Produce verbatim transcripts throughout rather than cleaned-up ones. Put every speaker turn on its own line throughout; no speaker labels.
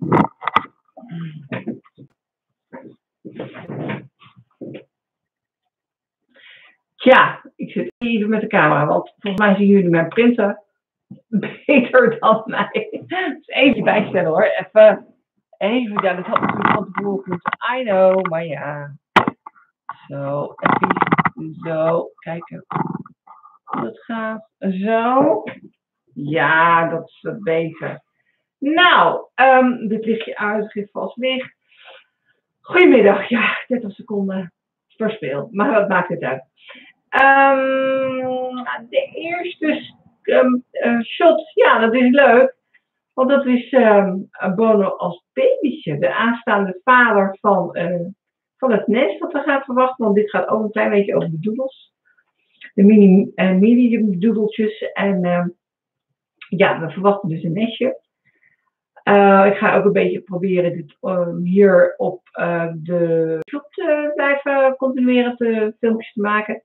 Tja, ik zit even met de camera, want volgens mij zien jullie mijn printer beter dan mij. Dus even bijstellen hoor. Even, even, ja, dat had natuurlijk van tevoren moeten. I know, maar ja. Zo, even zo, kijken hoe het gaat. Zo. Ja, dat is wat beter. Nou, um, dit lichtje uit, geeft vast licht. Goedemiddag, ja, dertig seconden verspeel, maar wat maakt het uit? Um, de eerste um, uh, shot, ja, dat is leuk, want dat is um, Bono als babytje, de aanstaande vader van, uh, van het nest wat we gaan verwachten, want dit gaat ook een klein beetje over de doedels, de mini, uh, medium doedeltjes en uh, ja, we verwachten dus een nestje. Uh, ik ga ook een beetje proberen dit um, hier op uh, de YouTube te blijven continueren te filmpjes te maken.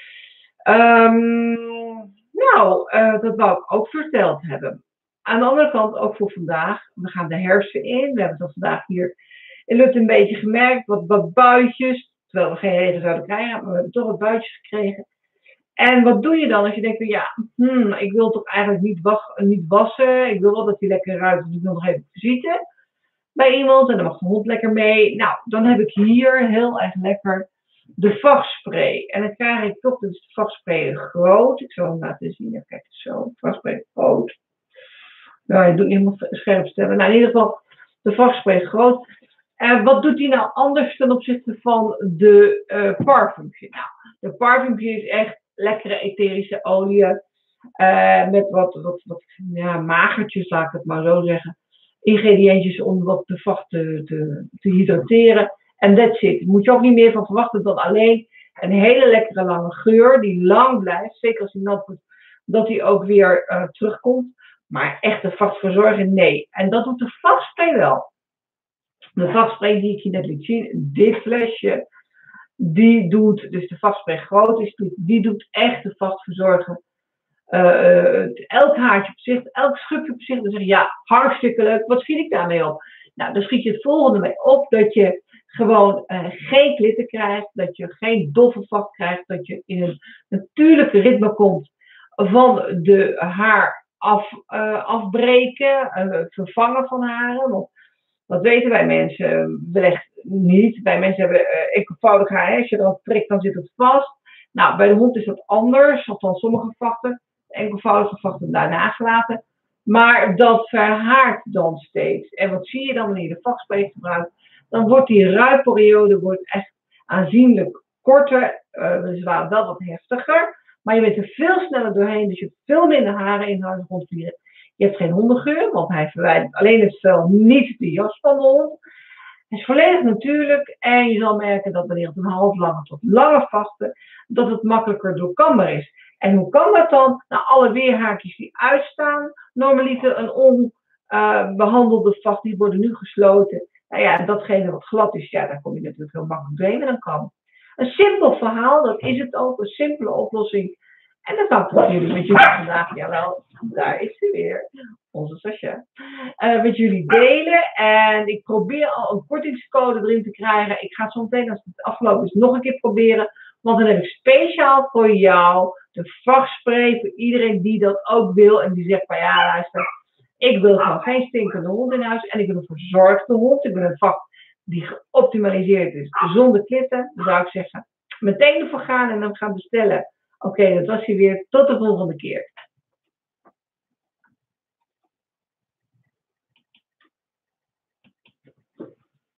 Um, nou, uh, dat wou ik ook verteld hebben. Aan de andere kant ook voor vandaag. We gaan de herfst in. We hebben het vandaag hier in Lut een beetje gemerkt. Wat, wat buitjes. Terwijl we geen regen zouden krijgen. Maar we hebben toch wat buitjes gekregen. En wat doe je dan als je denkt, ja, hmm, ik wil toch eigenlijk niet, was, niet wassen. Ik wil wel dat hij lekker ruikt, dus ik wil nog even visite bij iemand. En dan mag de hond lekker mee. Nou, dan heb ik hier heel erg lekker de vachtspray. En dan krijg ik toch, dus de vachtspray groot. Ik zal hem laten zien. Kijk, zo, vachtspray groot. Nou, je doet niet helemaal scherp stellen. Nou, in ieder geval, de vachtspray groot. En wat doet hij nou anders ten opzichte van de uh, parfumpje? Nou, de parfumpje is echt lekkere etherische olie. Uh, met wat, wat, wat ja, magertjes, laat ik het maar zo zeggen. Ingrediëntjes om wat de vacht te, te, te hydrateren. En that's it. Daar moet je ook niet meer van verwachten dan alleen een hele lekkere lange geur. Die lang blijft. Zeker als hij nat wordt. Dat hij ook weer uh, terugkomt. Maar echt de vacht verzorgen, nee. En dat doet de vachtspray wel. De vachtspray die ik je net liet zien. Dit flesje. Die doet, dus de vachtspray groot is, die doet echt de vacht verzorgen. Uh, elk haartje op zich, elk schubje op zich. Dan zeg je, ja, hartstikke leuk. Wat schiet ik daarmee op? Nou, dan schiet je het volgende mee op. Dat je gewoon uh, geen glitter krijgt. Dat je geen doffe vacht krijgt. Dat je in een natuurlijke ritme komt van de haar af, uh, afbreken. Uh, vervangen van haren. Want dat weten wij mensen wellicht niet. Wij mensen hebben uh, enkelvoudig haar. Als je erop prikt, dan zit het vast. Nou, bij de hond is dat anders. Althans, sommige vachten. Enkelvoudige vachten daarna gelaten. Maar dat verhaart dan steeds. En wat zie je dan wanneer je de vachtspray gebruikt? Dan wordt die ruitperiode wordt echt aanzienlijk korter. Uh, dus wel wat heftiger. Maar je bent er veel sneller doorheen. Dus je hebt veel minder haren in huis rondvliegen. Je hebt geen hondengeur, want hij verwijdert alleen het vel, niet de jas van de hond. Het is volledig natuurlijk en je zal merken dat wanneer het een half lange tot lange vachten, dat het makkelijker doorkambaar is. En hoe kan dat dan? Nou, alle weerhaakjes die uitstaan, normaliter een onbehandelde uh, vacht, die worden nu gesloten. Nou ja, en datgene wat glad is, ja, daar kom je natuurlijk heel makkelijk doorheen en dan kan. Een simpel verhaal, dat is het ook, een simpele oplossing. En dat kan ik natuurlijk met jullie vandaag, jawel, daar is ze weer, onze Sascha, uh, met jullie delen. En ik probeer al een kortingscode erin te krijgen. Ik ga het zo meteen, als het afgelopen is, nog een keer proberen. Want dan heb ik speciaal voor jou de vachtspray voor iedereen die dat ook wil. En die zegt van ja, luister, ik wil gewoon geen stinkende hond in huis. En ik wil een verzorgde hond. Ik wil een vacht die geoptimaliseerd is, zonder klitten. Dan zou ik zeggen, meteen ervoor gaan en dan gaan bestellen. Oké, okay, dat was hij weer. Tot de volgende keer.